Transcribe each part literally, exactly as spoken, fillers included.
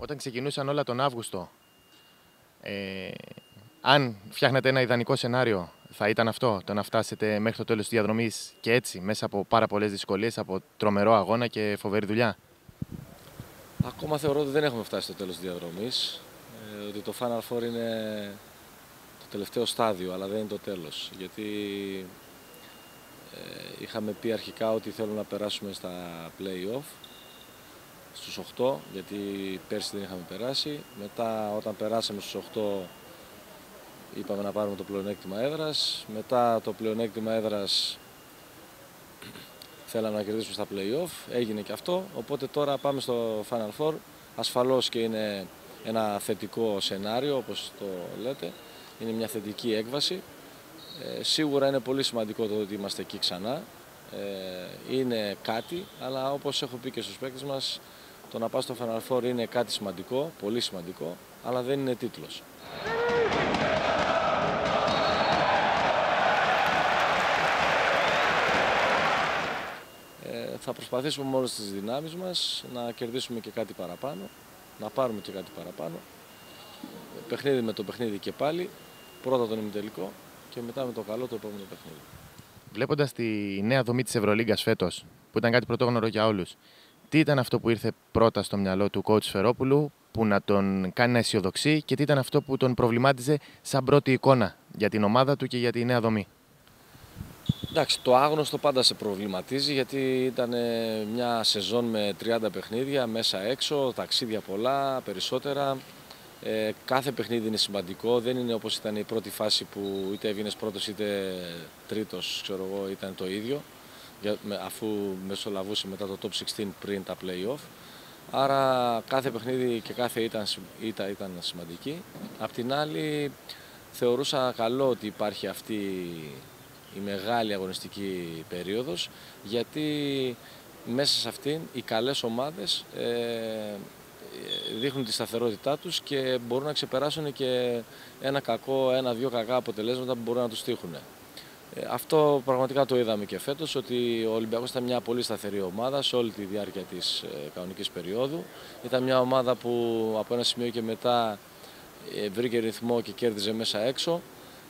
Όταν ξεκινούσαν όλα τον Αύγουστο, ε, αν φτιάχνετε ένα ιδανικό σενάριο, θα ήταν αυτό, το να φτάσετε μέχρι το τέλος της διαδρομής και έτσι, μέσα από πάρα πολλές δυσκολίες, από τρομερό αγώνα και φοβερή δουλειά? Ακόμα θεωρώ ότι δεν έχουμε φτάσει στο τέλος της διαδρομής, ε, ότι το Final Four είναι το τελευταίο στάδιο, αλλά δεν είναι το τέλος. Γιατί ε, είχαμε πει αρχικά ότι θέλουμε να περάσουμε στα play-off, στους οκτώ, γιατί πέρσι δεν είχαμε περάσει. Μετά, όταν περάσαμε στους οκτώ, είπαμε να πάρουμε το πλεονέκτημα έδρας. Μετά το πλεονέκτημα έδρας θέλαμε να κερδίσουμε στα play-off, έγινε και αυτό. Οπότε τώρα πάμε στο Final Four. Ασφαλώς και είναι ένα θετικό σενάριο, όπως το λέτε. Είναι μια θετική έκβαση. Ε, σίγουρα είναι πολύ σημαντικό το ότι είμαστε εκεί ξανά. Ε, είναι κάτι, αλλά όπως έχω πει και στους παίκτες μας, το να πας στο Final Four είναι κάτι σημαντικό, πολύ σημαντικό, αλλά δεν είναι τίτλος. Ε, θα προσπαθήσουμε με όλες τις δυνάμεις μας να κερδίσουμε και κάτι παραπάνω, να πάρουμε και κάτι παραπάνω. Παιχνίδι με το παιχνίδι και πάλι, πρώτα τον ημιτελικό και μετά με το καλό το επόμενο παιχνίδι. Βλέποντας τη νέα δομή της Ευρωλίγκας φέτος, που ήταν κάτι πρωτόγνωρο για όλους, τι ήταν αυτό που ήρθε πρώτα στο μυαλό του coach Σφερόπουλου που να τον κάνει να αισιοδοξεί και τι ήταν αυτό που τον προβλημάτιζε σαν πρώτη εικόνα για την ομάδα του και για τη νέα δομή? Εντάξει, το άγνωστο πάντα σε προβληματίζει, γιατί ήταν μια σεζόν με τριάντα παιχνίδια μέσα έξω, ταξίδια πολλά, περισσότερα. Ε, κάθε παιχνίδι είναι σημαντικό, δεν είναι όπως ήταν η πρώτη φάση που είτε έβγαινες πρώτος είτε τρίτος, ξέρω εγώ, ήταν το ίδιο, αφού μεσολαβούσε μετά το top εξήντα πριν τα play-off. Άρα κάθε παιχνίδι και κάθε ήττα ήταν, ήταν σημαντική. Απ' την άλλη, θεωρούσα καλό ότι υπάρχει αυτή η μεγάλη αγωνιστική περίοδος, γιατί μέσα σε αυτήν οι καλές ομάδες ε, δείχνουν τη σταθερότητά τους και μπορούν να ξεπεράσουν και ένα κακό, ένα-δυο κακά αποτελέσματα που μπορούν να τους τύχουν. Ε, αυτό πραγματικά το είδαμε και φέτος, ότι ο Ολυμπιακός ήταν μια πολύ σταθερή ομάδα σε όλη τη διάρκεια της ε, κανονικής περίοδου. Ήταν μια ομάδα που από ένα σημείο και μετά ε, βρήκε ρυθμό και κέρδιζε μέσα έξω.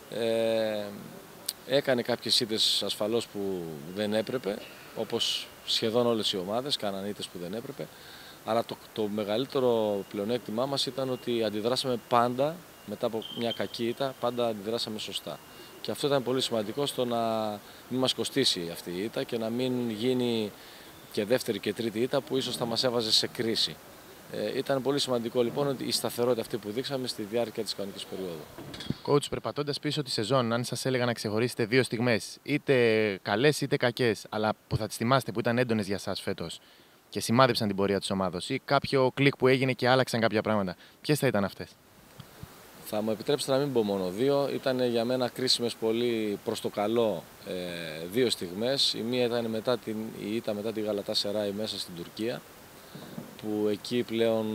Ε, έκανε κάποιες ήττες ασφαλώς που δεν έπρεπε, όπως σχεδόν όλες οι ομάδες κάναν ήττες που δεν έπρεπε. Αλλά το, το μεγαλύτερο πλεονέκτημά μας ήταν ότι αντιδράσαμε πάντα, μετά από μια κακή ήττα, πάντα αντιδράσαμε σωστά. Και αυτό ήταν πολύ σημαντικό, στο να μην μας κοστίσει αυτή η ήττα και να μην γίνει και δεύτερη και τρίτη ήττα που ίσως θα μας έβαζε σε κρίση. Ε, ήταν πολύ σημαντικό λοιπόν ότι η σταθερότητα αυτή που δείξαμε στη διάρκεια της κανονικής περίοδου. Coach, περπατώντας πίσω τη σεζόν, αν σας έλεγα να ξεχωρίσετε δύο στιγμές, είτε καλές είτε κακές, αλλά που θα τις θυμάστε, που ήταν έντονες για σας φέτος και σημάδεψαν την πορεία της ομάδος, ή κάποιο κλικ που έγινε και άλλαξαν κάποια πράγματα, ποιες θα ήταν αυτές? Θα μου επιτρέψετε να μην πω μόνο δύο. Ήταν για μένα κρίσιμες πολύ προς το καλό ε, δύο στιγμές. Η μία ήταν μετά την, η ήττα μετά τη Γαλατασαράι μέσα στην Τουρκία, που εκεί πλέον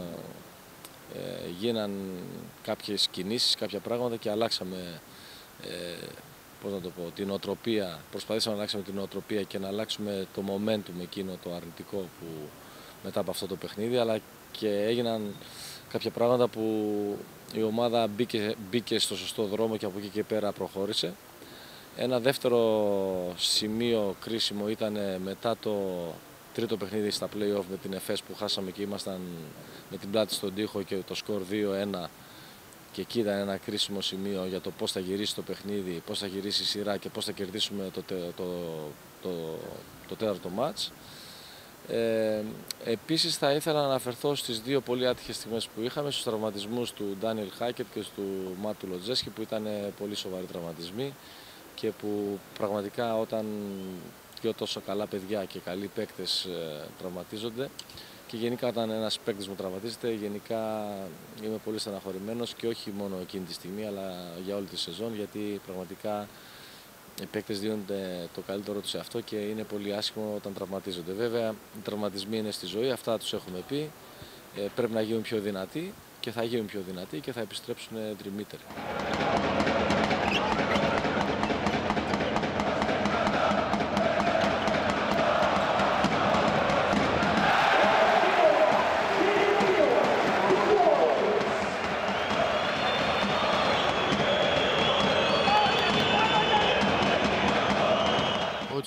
ε, ε, γίναν κάποιες κινήσεις, κάποια πράγματα και αλλάξαμε ε, πώς να το πω, την νοοτροπία. Προσπαθήσαμε να αλλάξουμε την νοοτροπία και να αλλάξουμε το momentum εκείνο το αρνητικό που μετά από αυτό το παιχνίδι, αλλά και έγιναν κάποια πράγματα που η ομάδα μπήκε, μπήκε στο σωστό δρόμο και από εκεί και πέρα προχώρησε. Ένα δεύτερο σημείο κρίσιμο ήταν μετά το τρίτο παιχνίδι στα play-off με την ΕΦΕΣ, που χάσαμε και ήμασταν με την πλάτη στον τοίχο και το σκορ δύο ένα, και εκεί ήταν ένα κρίσιμο σημείο για το πώς θα γυρίσει το παιχνίδι, πώς θα γυρίσει η σειρά και πώς θα κερδίσουμε το, το, το, το, το τέταρτο μάτς. Ε, επίσης θα ήθελα να αναφερθώ στις δύο πολύ άτυχες στιγμές που είχαμε, στους τραυματισμούς του Ντάνιελ Χάκετ και του Μάτου Λοτζέσκι, που ήταν πολύ σοβαροί τραυματισμοί και που πραγματικά όταν δύο τόσο καλά παιδιά και καλοί παίκτες ε, τραυματίζονται, και γενικά όταν ένας παίκτης μου τραυματίζεται, γενικά είμαι πολύ στεναχωρημένος, και όχι μόνο εκείνη τη στιγμή αλλά για όλη τη σεζόν, γιατί πραγματικά οι παίκτες δίνονται το καλύτερο τους σε αυτό και είναι πολύ άσχημο όταν τραυματίζονται. Βέβαια, οι τραυματισμοί είναι στη ζωή, αυτά τους έχουμε πει. Ε, πρέπει να γίνουν πιο δυνατοί και θα γίνουν πιο δυνατοί και θα επιστρέψουν τριμύτεροι.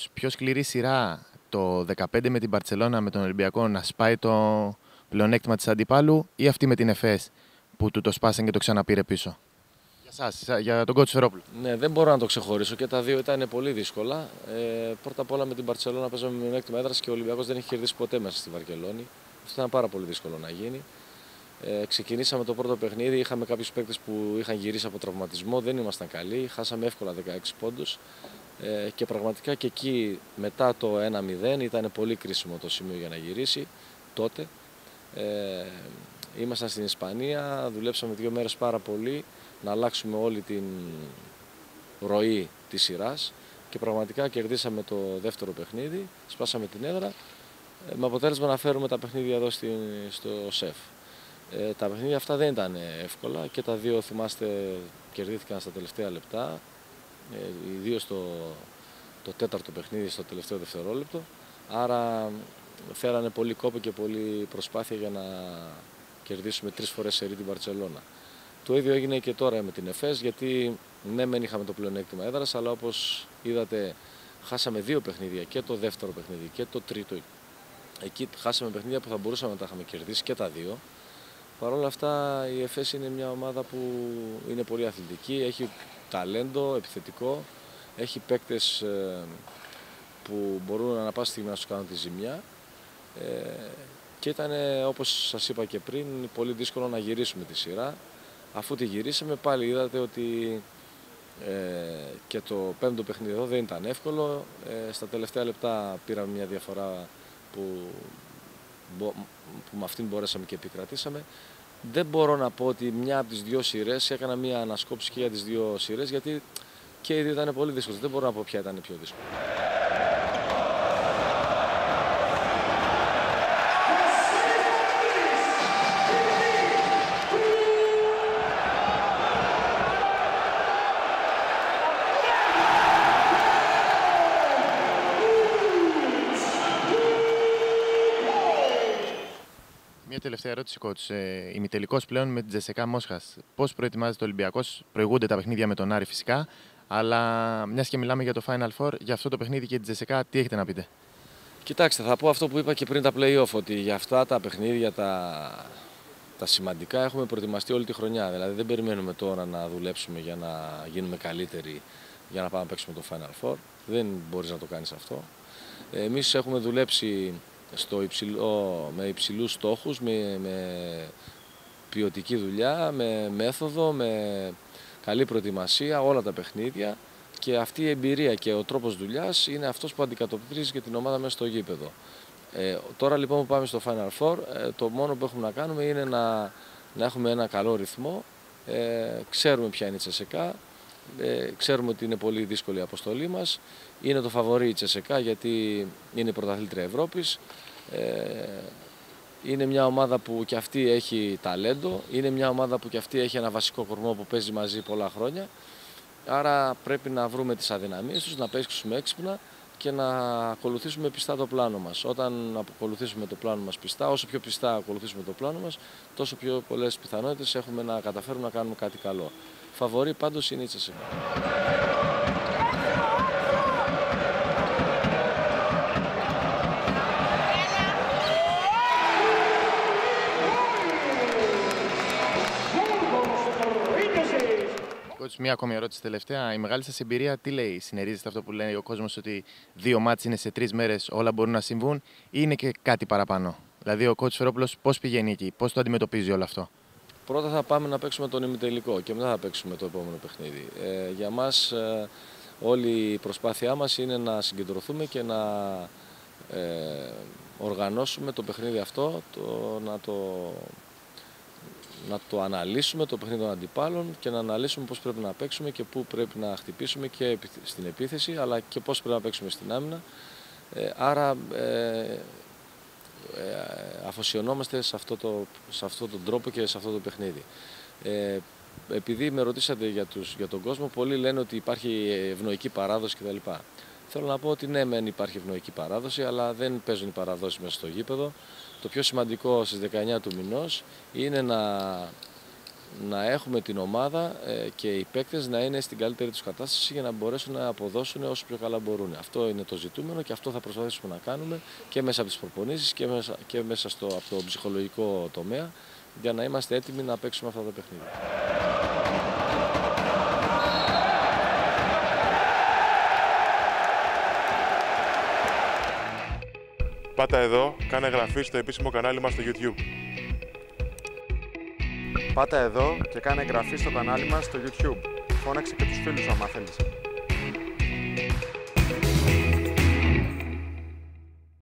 Ολυμπιακός, πιο σκληρή σειρά το δεκαπέντε με την Μπαρτσελώνα με τον Ολυμπιακό να σπάει το πλεονέκτημα της αντιπάλου ή αυτή με την ΕΦΕΣ που του το σπάσαν και το ξαναπήρε πίσω? Για σας, για τον coach Σφερόπουλο. Ναι, δεν μπορώ να το ξεχωρίσω και τα δύο ήταν πολύ δύσκολα. Ε, πρώτα απ' όλα με την Μπαρτσελώνα παίζαμε με μειονέκτημα έδρας και ο Ολυμπιακός δεν έχει κερδίσει ποτέ μέσα στη Βαρκελόνη. Αυτό ήταν πάρα πολύ δύσκολο να γίνει. Ε, ξεκινήσαμε το πρώτο παιχνίδι, είχαμε κάποιους παίκτες που είχαν γυρίσει από τραυματισμό, δεν ήμασταν καλοί, χάσαμε εύκολα δεκαέξι πόντους ε, και πραγματικά και εκεί μετά το ένα μηδέν ήταν πολύ κρίσιμο το σημείο για να γυρίσει τότε. Ε, ήμασταν στην Ισπανία, δουλέψαμε δύο μέρες πάρα πολύ να αλλάξουμε όλη την ροή της σειράς και πραγματικά κερδίσαμε το δεύτερο παιχνίδι, σπάσαμε την έδρα με αποτέλεσμα να φέρουμε τα παιχνίδια εδώ στην, στο ΣΕΦ. Ε, τα παιχνίδια αυτά δεν ήταν εύκολα και τα δύο, θυμάστε, κερδίθηκαν στα τελευταία λεπτά, ε, ιδίως το, το τέταρτο παιχνίδι στο τελευταίο δευτερόλεπτο, άρα θέλανε πολύ κόπο και πολύ προσπάθεια για να κερδίσουμε τρεις φορές σερί την Μπαρτσελώνα. Το ίδιο έγινε και τώρα με την ΕΦΕΣ, γιατί ναι μεν είχαμε το πλεονέκτημα έδρας, αλλά όπως είδατε χάσαμε δύο παιχνίδια, και το δεύτερο παιχνίδι και το τρίτο. Εκεί χάσαμε παιχνίδια που θα μπορούσαμε να τα είχαμε κερδίσει και τα δύο. Παρ' όλα αυτά η ΕΦΕΣ είναι μια ομάδα που είναι πολύ αθλητική, έχει ταλέντο, επιθετικό, έχει παίκτες που μπορούν ανά πάση στιγμή να σου κάνουν τη ζημιά και ήταν, όπως σας είπα και πριν, πολύ δύσκολο να γυρίσουμε τη σειρά. Αφού τη γυρίσαμε πάλι είδατε ότι ε, και το πέμπτο παιχνίδι εδώ δεν ήταν εύκολο. Ε, στα τελευταία λεπτά πήραμε μια διαφορά που, που με αυτήν μπορέσαμε και επικρατήσαμε. Δεν μπορώ να πω ότι μια από τις δύο σειρές, έκανα μια ανασκόπηση και για τις δύο σειρές, γιατί και οι δύο ήταν πολύ δύσκολες. Δεν μπορώ να πω ποια ήταν πιο δύσκολη. Μια τελευταία ερώτηση, coach. Ε, ημιτελικός πλέον με την Τζεσεκά Μόσχας. Πώς προετοιμάζεται ο Ολυμπιακός? Προηγούνται τα παιχνίδια με τον Άρη φυσικά, αλλά μιας και μιλάμε για το Final Four, για αυτό το παιχνίδι και την Τζεσεκά, τι έχετε να πείτε? Κοιτάξτε, θα πω αυτό που είπα και πριν τα play-off, ότι για αυτά τα παιχνίδια τα, τα σημαντικά έχουμε προετοιμαστεί όλη τη χρονιά. Δηλαδή δεν περιμένουμε τώρα να δουλέψουμε για να γίνουμε καλύτεροι, για να πάμε να παίξουμε το Final Four. Δεν μπορείς να το κάνεις αυτό. Εμείς έχουμε δουλέψει στο υψηλό, με υψηλούς στόχους, με, με ποιοτική δουλειά, με μέθοδο, με καλή προετοιμασία, όλα τα παιχνίδια, και αυτή η εμπειρία και ο τρόπος δουλειάς είναι αυτός που αντικατοπτρίζει και την ομάδα μέσα στο γήπεδο. Ε, τώρα λοιπόν που πάμε στο Final Four, ε, το μόνο που έχουμε να κάνουμε είναι να, να έχουμε ένα καλό ρυθμό. Ε, ξέρουμε ποια είναι η Τσεσεκά, ε, ξέρουμε ότι είναι πολύ δύσκολη η αποστολή μας. Είναι το φαβορί η Τσεσεκά γιατί είναι η πρωταθλήτρια Ευρώπης. Ε, είναι μια ομάδα που και αυτή έχει ταλέντο, είναι μια ομάδα που και αυτή έχει ένα βασικό κορμό που παίζει μαζί πολλά χρόνια. Άρα πρέπει να βρούμε τις αδυναμίες τους, να παίξουμε έξυπνα και να ακολουθήσουμε πιστά το πλάνο μας. Όταν ακολουθήσουμε το πλάνο μας πιστά, όσο πιο πιστά ακολουθήσουμε το πλάνο μας, τόσο πιο πολλές πιθανότητες έχουμε να καταφέρουμε να κάνουμε κάτι καλό. Φαβορί πάντως είναι η Τσεσεκά. Μία ακόμη ερώτηση τελευταία. Η μεγάλη σας εμπειρία τι λέει? Συνερίζεται αυτό που λέει ο κόσμος, ότι δύο μάτς είναι σε τρεις μέρες, όλα μπορούν να συμβούν, ή είναι και κάτι παραπάνω? Δηλαδή ο coach Σφερόπουλος πώς πηγαίνει εκεί, πώς το αντιμετωπίζει όλο αυτό? Πρώτα θα πάμε να παίξουμε τον ημιτελικό και μετά θα παίξουμε το επόμενο παιχνίδι. Ε, για μας ε, όλη η προσπάθειά μας είναι να συγκεντρωθούμε και να ε, οργανώσουμε το παιχνίδι αυτό, το, να το... να το αναλύσουμε το παιχνίδι των αντιπάλων και να αναλύσουμε πώς πρέπει να παίξουμε και πού πρέπει να χτυπήσουμε και στην επίθεση, αλλά και πώς πρέπει να παίξουμε στην άμυνα. Ε, άρα ε, ε, αφοσιωνόμαστε σε αυτό το, σε αυτόν τον τρόπο και σε αυτό το παιχνίδι. Ε, επειδή με ρωτήσατε για, τους, για τον κόσμο, πολλοί λένε ότι υπάρχει ευνοϊκή παράδοση κτλ. Θέλω να πω ότι ναι, μεν υπάρχει ευνοϊκή παράδοση, αλλά δεν παίζουν οι παραδόσεις μέσα στο γήπεδο. Το πιο σημαντικό στις δεκαεννιά του μηνός είναι να, να έχουμε την ομάδα και οι παίκτες να είναι στην καλύτερη τους κατάσταση για να μπορέσουν να αποδώσουν όσο πιο καλά μπορούν. Αυτό είναι το ζητούμενο και αυτό θα προσπαθήσουμε να κάνουμε και μέσα από τις προπονήσεις και μέσα, και μέσα στο, από το ψυχολογικό τομέα για να είμαστε έτοιμοι να παίξουμε αυτά τα παιχνίδια. Πάτα εδώ, κάνε εγγραφή στο επίσημο κανάλι μας στο YouTube. Πάτα εδώ και κάνε εγγραφή στο κανάλι μας στο YouTube. Φώναξε και τους φίλους σου άμα θέλεις.